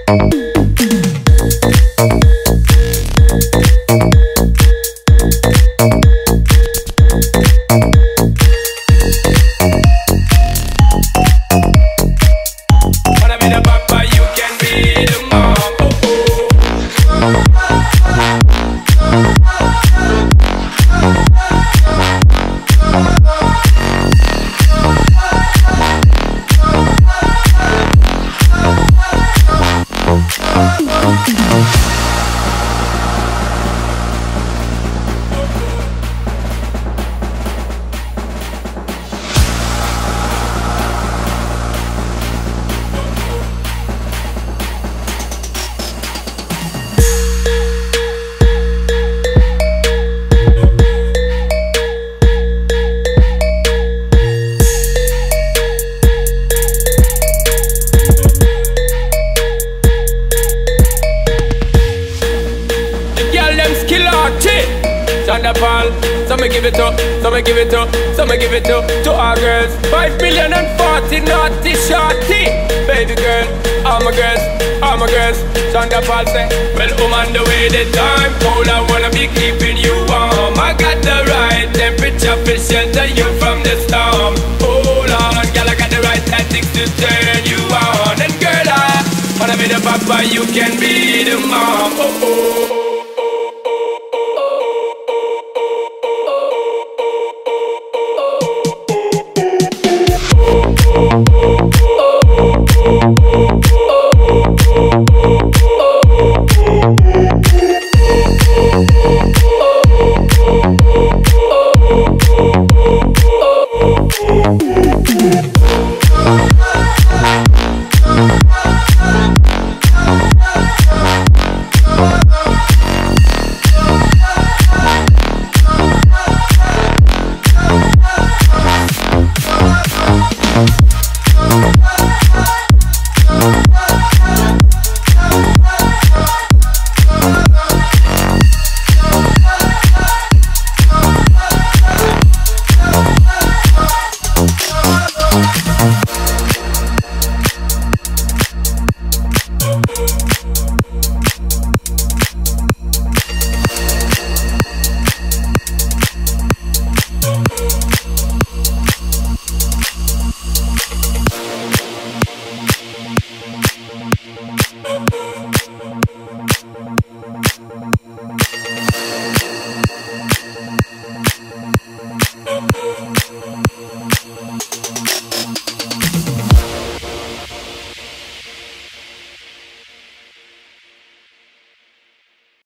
Thunderball, some give it up, some give it up, some give it up to our girls. 5 million and 40 naughty shorty. Baby girl, all my girls, all my girls. Thunderball say, well, on the way the time cold, I wanna be keeping you warm. I got the right temperature to shelter you from the storm. Hold on, girl, I got the right tactics to turn you on. And girl, I wanna be the papa, you can be the mom. Oh, oh. Oh, oh, oh.